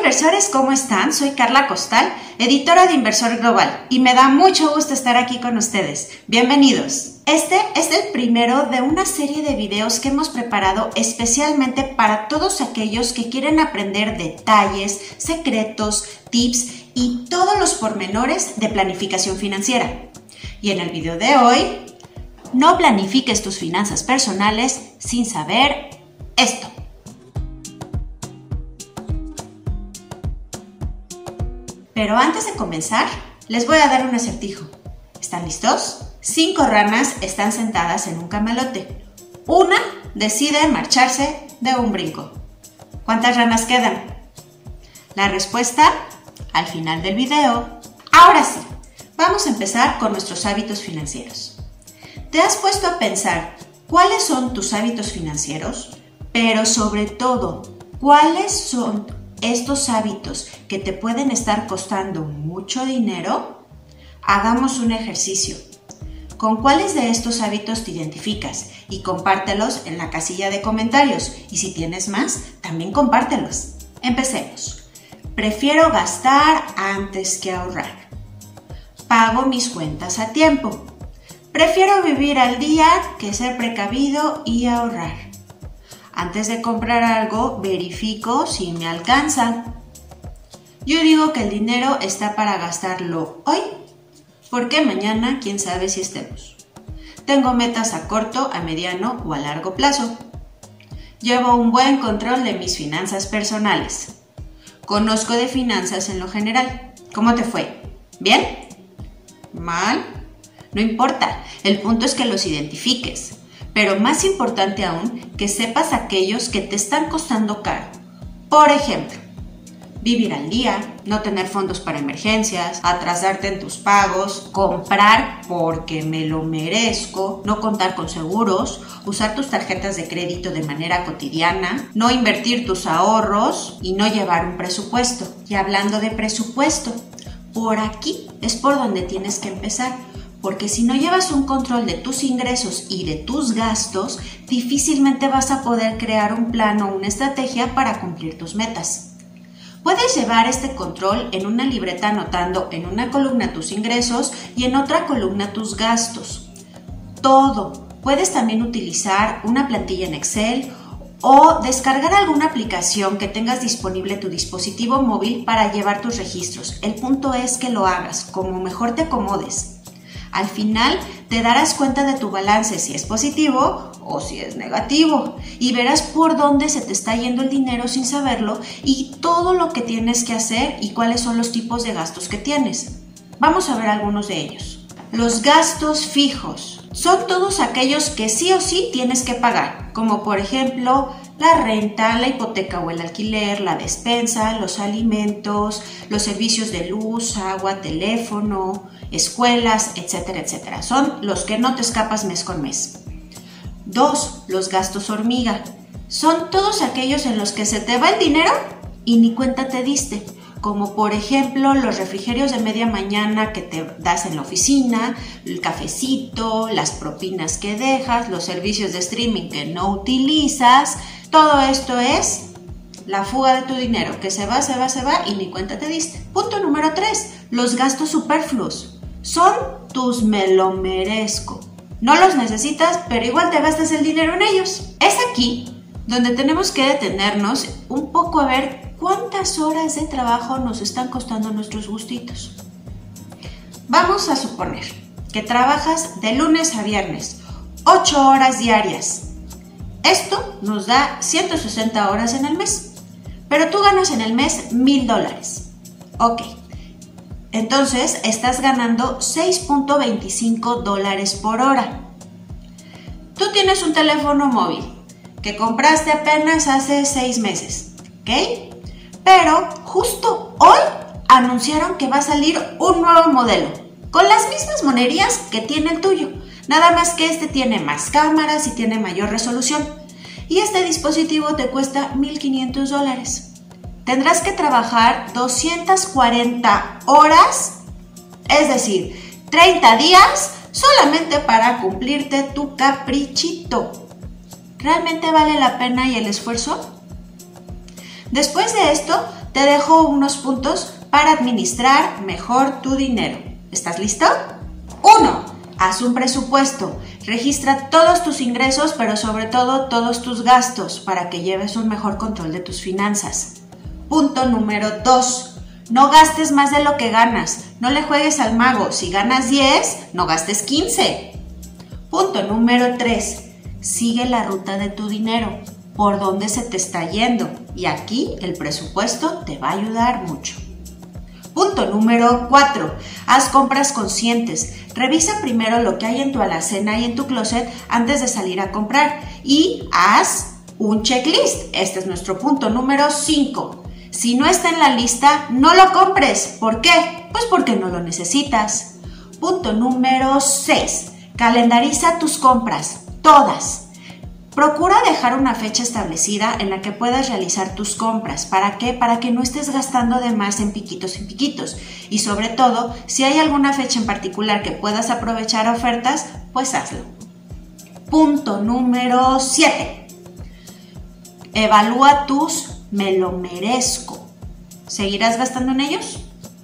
inversores, ¿cómo están? Soy Carla Costal, editora de Inversor Global, y me da mucho gusto estar aquí con ustedes. Bienvenidos. Este es el primero de una serie de videos que hemos preparado especialmente para todos aquellos que quieren aprender detalles, secretos, tips y todos los pormenores de planificación financiera. Y en el video de hoy, no planifiques tus finanzas personales sin saber esto. Pero antes de comenzar, les voy a dar un acertijo. ¿Están listos? 5 ranas están sentadas en un camalote. Una decide marcharse de un brinco. ¿Cuántas ranas quedan? La respuesta al final del video. Ahora sí, vamos a empezar con nuestros hábitos financieros. ¿Te has puesto a pensar cuáles son tus hábitos financieros? Pero sobre todo, ¿cuáles son estos hábitos que te pueden estar costando mucho dinero? Hagamos un ejercicio. ¿Con cuáles de estos hábitos te identificas? Y compártelos en la casilla de comentarios. Y si tienes más, también compártelos. Empecemos. Prefiero gastar antes que ahorrar. Pago mis cuentas a tiempo. Prefiero vivir al día que ser precavido y ahorrar. Antes de comprar algo, verifico si me alcanza. Yo digo que el dinero está para gastarlo hoy, porque mañana quién sabe si estemos. Tengo metas a corto, a mediano o a largo plazo. Llevo un buen control de mis finanzas personales. Conozco de finanzas en lo general. ¿Cómo te fue? ¿Bien? ¿Mal? No importa, el punto es que los identifiques. Pero más importante aún, que sepas aquellos que te están costando caro. Por ejemplo, vivir al día, no tener fondos para emergencias, atrasarte en tus pagos, comprar porque me lo merezco, no contar con seguros, usar tus tarjetas de crédito de manera cotidiana, no invertir tus ahorros y no llevar un presupuesto. Y hablando de presupuesto, por aquí es por donde tienes que empezar. Porque si no llevas un control de tus ingresos y de tus gastos, difícilmente vas a poder crear un plan o una estrategia para cumplir tus metas. Puedes llevar este control en una libreta anotando en una columna tus ingresos y en otra columna tus gastos. Todo. Puedes también utilizar una plantilla en Excel o descargar alguna aplicación que tengas disponible en tu dispositivo móvil para llevar tus registros. El punto es que lo hagas como mejor te acomodes. Al final te darás cuenta de tu balance, si es positivo o si es negativo, y verás por dónde se te está yendo el dinero sin saberlo y todo lo que tienes que hacer y cuáles son los tipos de gastos que tienes. Vamos a ver algunos de ellos. Los gastos fijos son todos aquellos que sí o sí tienes que pagar, como por ejemplo la renta, la hipoteca o el alquiler, la despensa, los alimentos, los servicios de luz, agua, teléfono, escuelas, etcétera, etcétera. Son los que no te escapas mes con mes. 2. Los gastos hormiga. Son todos aquellos en los que se te va el dinero y ni cuenta te diste, como por ejemplo los refrigerios de media mañana que te das en la oficina, el cafecito, las propinas que dejas, los servicios de streaming que no utilizas. Todo esto es la fuga de tu dinero, que se va y ni cuenta te diste. Punto número 3. Los gastos superfluos. Son tus me lo merezco. No los necesitas, pero igual te gastas el dinero en ellos. Es aquí donde tenemos que detenernos un poco a ver cuántas horas de trabajo nos están costando nuestros gustitos. Vamos a suponer que trabajas de lunes a viernes, 8 horas diarias. Esto nos da 160 horas en el mes, pero tú ganas en el mes $1,000. Ok, entonces estás ganando $6.25 por hora. Tú tienes un teléfono móvil que compraste apenas hace 6 meses, ¿ok? Pero justo hoy anunciaron que va a salir un nuevo modelo, con las mismas monerías que tiene el tuyo. Nada más que este tiene más cámaras y tiene mayor resolución. Y este dispositivo te cuesta $1,500. Tendrás que trabajar 240 horas, es decir, 30 días solamente para cumplirte tu caprichito. ¿Realmente vale la pena y el esfuerzo? Después de esto, te dejo unos puntos para administrar mejor tu dinero. ¿Estás listo? 1. Haz un presupuesto. Registra todos tus ingresos, pero sobre todo todos tus gastos, para que lleves un mejor control de tus finanzas. Punto número 2. No gastes más de lo que ganas. No le juegues al mago. Si ganas 10, no gastes 15. Punto número 3. Sigue la ruta de tu dinero. ¿Por dónde se te está yendo? Y aquí el presupuesto te va a ayudar mucho. Punto número 4. Haz compras conscientes. Revisa primero lo que hay en tu alacena y en tu closet antes de salir a comprar. Y haz un checklist. Este es nuestro punto número 5. Si no está en la lista, no lo compres. ¿Por qué? Pues porque no lo necesitas. Punto número 6. Calendariza tus compras, todas. Procura dejar una fecha establecida en la que puedas realizar tus compras. ¿Para qué? Para que no estés gastando de más en piquitos. Y sobre todo, si hay alguna fecha en particular que puedas aprovechar ofertas, pues hazlo. Punto número 7. Evalúa tus me lo merezco. ¿Seguirás gastando en ellos?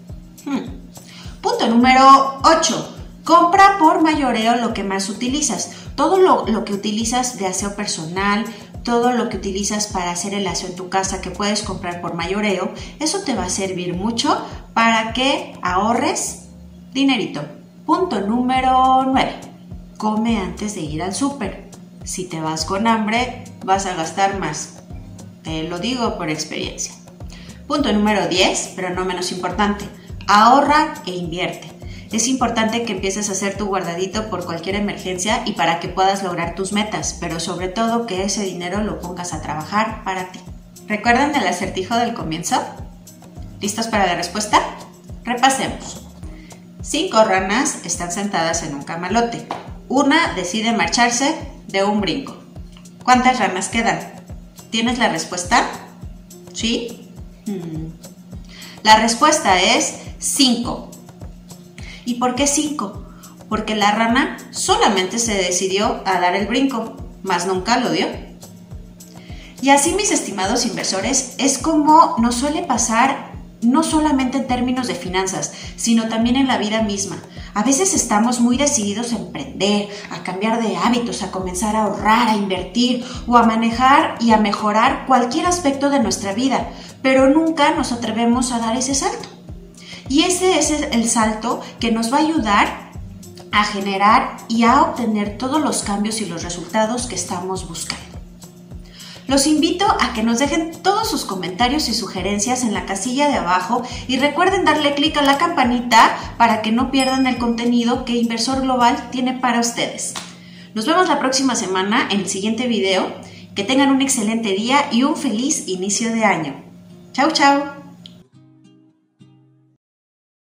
Punto número 8. Compra por mayoreo lo que más utilizas. Todo lo que utilizas de aseo personal, todo lo que utilizas para hacer el aseo en tu casa que puedes comprar por mayoreo, eso te va a servir mucho para que ahorres dinerito. Punto número 9. Come antes de ir al súper. Si te vas con hambre, vas a gastar más. Te lo digo por experiencia. Punto número 10, pero no menos importante. Ahorra e invierte. Es importante que empieces a hacer tu guardadito por cualquier emergencia y para que puedas lograr tus metas, pero sobre todo que ese dinero lo pongas a trabajar para ti. ¿Recuerdan el acertijo del comienzo? ¿Listos para la respuesta? Repasemos. 5 ranas están sentadas en un camalote. Una decide marcharse de un brinco. ¿Cuántas ranas quedan? ¿Tienes la respuesta? ¿Sí? La respuesta es 5. ¿Y por qué 5? Porque la rana solamente se decidió a dar el brinco, mas nunca lo dio. Y así, mis estimados inversores, es como nos suele pasar no solamente en términos de finanzas, sino también en la vida misma. A veces estamos muy decididos a emprender, a cambiar de hábitos, a comenzar a ahorrar, a invertir o a manejar y a mejorar cualquier aspecto de nuestra vida, pero nunca nos atrevemos a dar ese salto. Y ese es el salto que nos va a ayudar a generar y a obtener todos los cambios y los resultados que estamos buscando. Los invito a que nos dejen todos sus comentarios y sugerencias en la casilla de abajo y recuerden darle clic a la campanita para que no pierdan el contenido que Inversor Global tiene para ustedes. Nos vemos la próxima semana en el siguiente video. Que tengan un excelente día y un feliz inicio de año. Chau, chau.